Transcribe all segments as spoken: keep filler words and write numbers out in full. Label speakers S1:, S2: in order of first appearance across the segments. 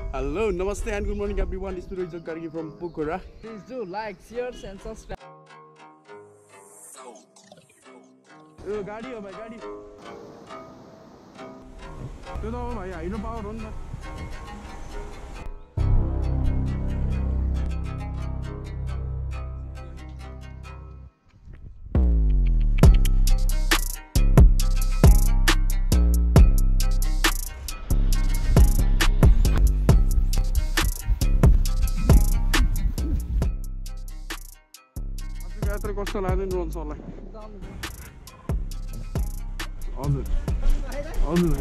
S1: Hello, Namaste and good morning everyone. This is Rohit Kargi from Pokhara.
S2: Please do like, share and subscribe.
S1: Oh, गाडी हो भाइ गाडी त्यो त हो भाइ हाइड्रो पावर हो नि त यात्रा कस्तो लाग्दैन रोन्छ होला हजुर हजुर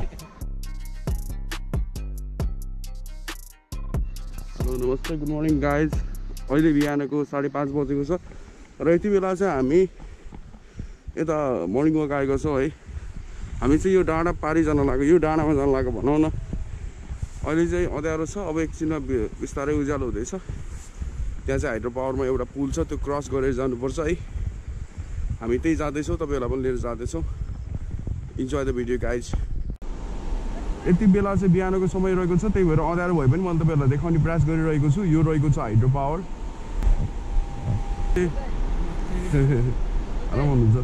S1: हेलो नमस्ते गुड मर्निङ गाइज अहिले बिहानको साढे पाँच बजेको छ र यति बेला चाहिँ हामी यता मर्निङ वक आएको छौँ है हामी चाहिँ यो डाँडा पारी जान लाग्यो यो डाँडामा जान लाग्यो भनौँ न अहिले चाहिँ अँध्यारो छ अब एकछिनमा बिस्तारै उज्यालो हुँदैछ त्यहाँ चाहिँ हाइड्रो पावरमा एउटा पुल छ त्यो क्रस गरेर जानुपर्छ है हामी त्यही जाँदैछौँ तपाईँहरूलाई पनि लिएर जाँदैछौँ इन्जोय द भिडियो गाइज यति बेला चाहिँ बिहानको समय रहेको छ त्यही भएर अँध्यारो भए पनि मैले तपाईँहरूलाई देखाउने प्रयास गरिरहेको छु यो रहेको छ हाइड्रो पावर आराम हुनुहुन्छ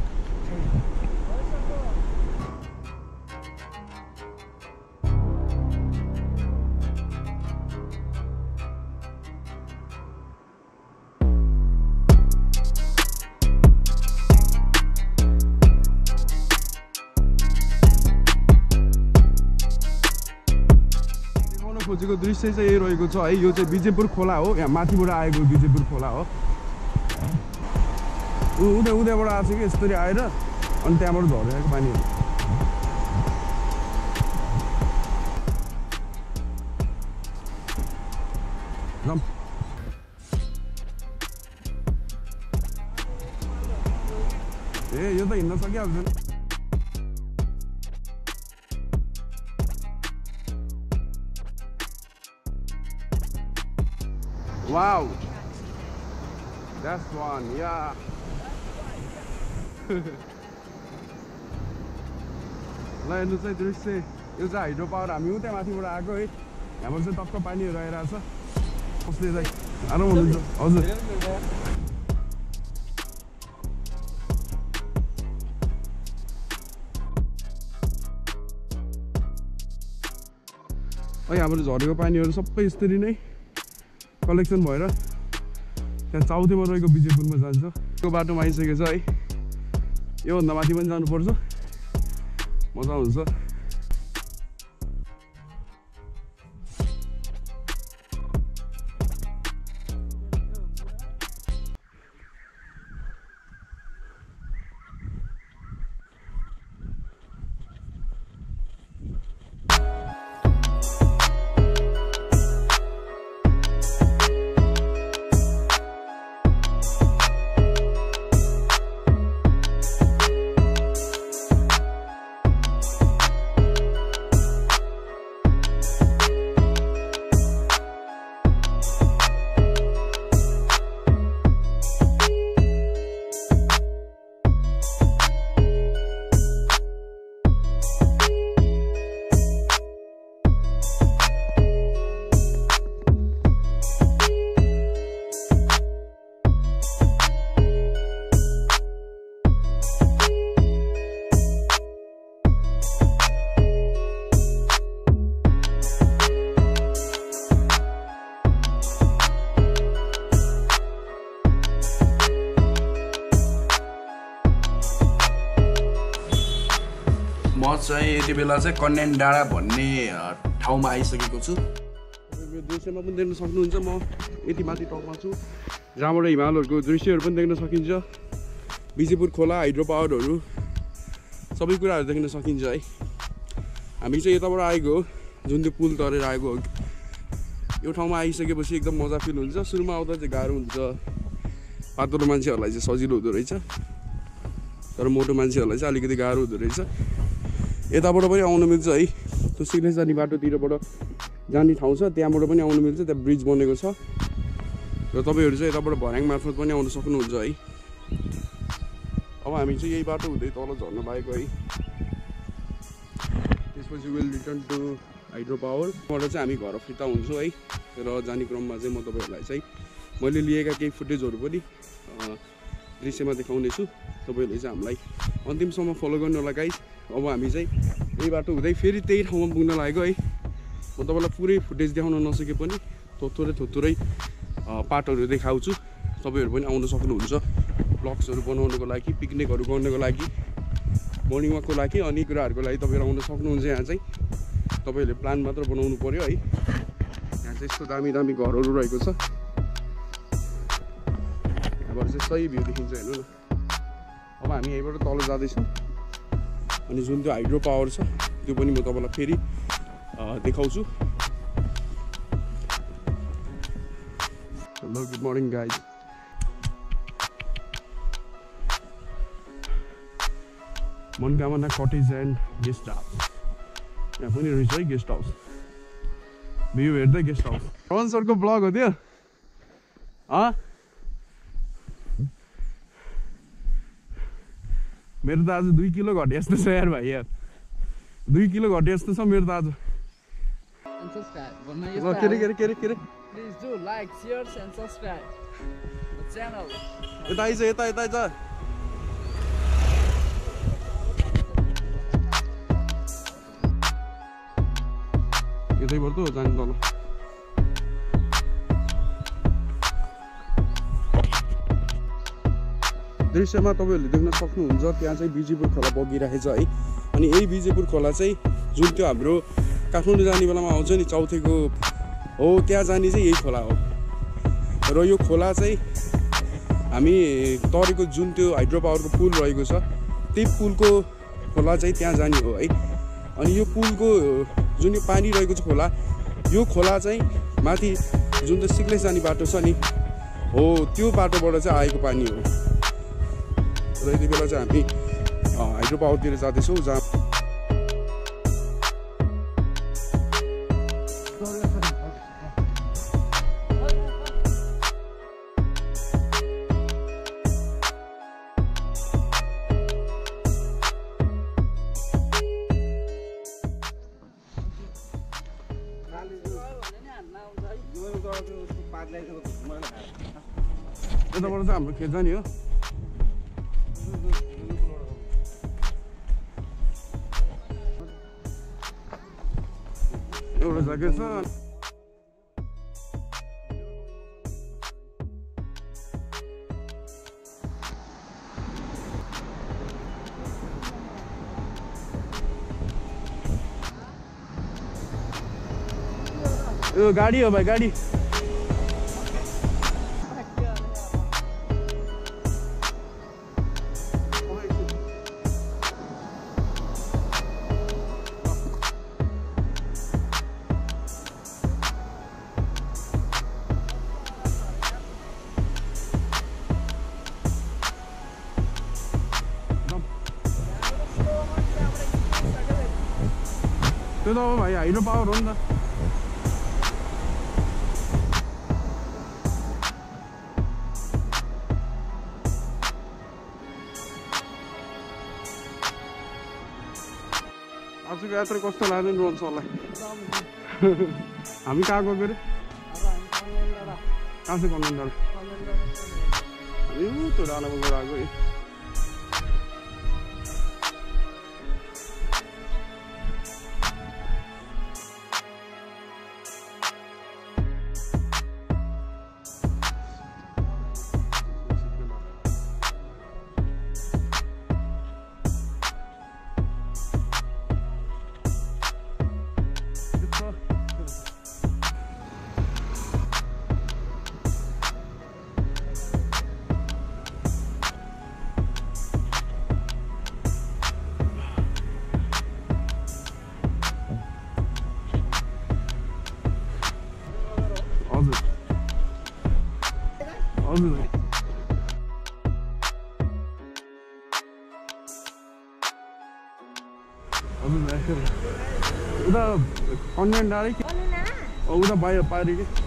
S1: खोजेको दृश्य चाहिँ यही रहेको छ है यो चाहिँ विजयपुर खोला हो यहाँ माथिबाट आएको विजयपुर खोला हो उदै उदैबाट आएको छ कि यसरी आएर अनि त्यहाँबाट झरेको पानीहरू ए यो त हिँड्न सकिहाल्छ नि Wow, that's one, yeah. ल हेर्नु चाहिँ दृश्य यो चाहिँ हाइड्रो पावर हामी उतै माथिबाट आएको है हाम्रो चाहिँ टक्क पानीहरू आइरहेको छ कसले चाहिँ आराम हुनुहुन्छ हजुर है हाम्रो झरेको पानीहरू सबै यसरी नै कलेक्सन भएर त्यहाँ चाउतेमा रहेको विजयपुरमा जान्छ त्यो बाटोमा आइसकेको छ है योभन्दा माथि पनि जानुपर्छ मजा हुन्छ म चाहिँ यति बेला चाहिँ कन्यान डाँडा भन्ने ठाउँमा आइसकेको छु यो दृश्यमा पनि देख्न सक्नुहुन्छ म यति माथि टपमा छु जहाँबाट हिमालहरूको दृश्यहरू पनि देख्न सकिन्छ विजयपुर खोला हाइड्रो पावरहरू सबै कुराहरू देख्न सकिन्छ है हामी चाहिँ यताबाट आएको हो जुन त्यो पुल तरेर आएको हो यो ठाउँमा आइसकेपछि एकदम मजा फिल हुन्छ सुरुमा आउँदा चाहिँ गाह्रो हुन्छ पातलो मान्छेहरूलाई चाहिँ सजिलो हुँदो रहेछ तर मोटो मान्छेहरूलाई चाहिँ अलिकति गाह्रो हुँदो रहेछ यताबाट पनि आउनु मिल्छ है त्यो सिक्नेस जाने बाटोतिरबाट जाने ठाउँ छ त्यहाँबाट पनि आउनु मिल्छ त्यहाँ ब्रिज बनेको छ र तपाईँहरू चाहिँ यताबाट भर्याङ मार्फत पनि आउन सक्नुहुन्छ है अब हामी चाहिँ यही बाटो हुँदै तल झर्न लागेको है त्यसपछि विल रिटर्न टु हाइड्रो पावरबाट चाहिँ हामी घर फिर्ता हुन्छौँ है। र जाने क्रममा चाहिँ म तपाईँहरूलाई चाहिँ मैले लिएका केही फुटेजहरू पनि दृश्यमा देखाउनेछु। तपाईँहरूले चाहिँ हामीलाई अन्तिमसम्म फलो गर्नु होला गाइस। अब हामी चाहिँ यही बाटो हुँदै फेरि त्यही ठाउँमा पुग्न लागेको है। म तपाईँलाई पुरै फुटेज देखाउन नसके पनि थोथोरै थोथोरै पार्टहरू देखाउँछु। तपाईँहरू पनि आउन सक्नुहुन्छ ब्लग्सहरू बनाउनको लागि, पिकनिकहरू गर्नको लागि, मर्निङ वाकको लागि, अनि कुराहरूको लागि तपाईँहरू आउन सक्नुहुन्छ। यहाँ चाहिँ तपाईँहरूले प्लान मात्र बनाउनु पऱ्यो है। यहाँ चाहिँ यस्तो दामी दामी घरहरू रहेको छ। यहाँबाट चाहिँ सही भ्यू देखिन्छ, हेर्नु न। अब हामी यहीँबाट तल जाँदैछौँ अनि जुन त्यो हाइड्रो पावर छ त्यो पनि म तपाईँलाई फेरि देखाउँछु। Hello, good morning guys. Manakamana cottage and guest house, यहाँ पनि रहेछ है गेस्ट हाउस। भ्यू हेर्दै गेस्ट हाउस। पवन सरको ब्लग हो त्यो। मेरो त आज दुई किलो घटे जस्तो छ यार भाइ, यार दुई किलो घटे जस्तो छ मेरो त आज। के अरे के अरे के अरे के अरे
S2: Please do like, share and subscribe the channel.
S1: यता आइज, यता यता आइज। यतैबाट हो जाने तल। दृश्यमा तपाईँहरूले देख्न सक्नुहुन्छ त्यहाँ चाहिँ बिजेपुर खोला बगिरहेछ है। अनि यही बिजेपुर खोला चाहिँ जुन त्यो हाम्रो काठमाडौँ जाने बेलामा आउँछ नि, चौथीको हो, त्यहाँ जाने चाहिँ यही खोला हो। र यो खोला चाहिँ हामी तरेको जुन त्यो हाइड्रो पावरको पुल रहेको छ त्यही पुलको खोला चाहिँ त्यहाँ जाने हो है। अनि यो पुलको जुन यो पानी रहेको छ खोला, यो खोला चाहिँ माथि जुन त्यो सिक्लेस जाने बाटो छ नि, हो त्यो बाटोबाट चाहिँ आएको पानी हो। र यति बेला चाहिँ हामी हाइड्रो पावरतिर जाँदैछौँ, जहाँ यताबाट चाहिँ हाम्रो खेत जाने हो। एउटा जग्गा छ। यो गाडी हो भाइ, गाडी। त्यो त अब भाइ हाइड्रो पावर हो नि त। आजको यात्रा कस्तो लाग्यो नि रोहन सरलाई? हामी कहाँ गएको अरे? कहाँ चाहिँ कन्यान डाँडा? हामी त्यो डाँडामा गएर आएको है। उता कन्यान डाँडै कि उता बाहिर पारि कि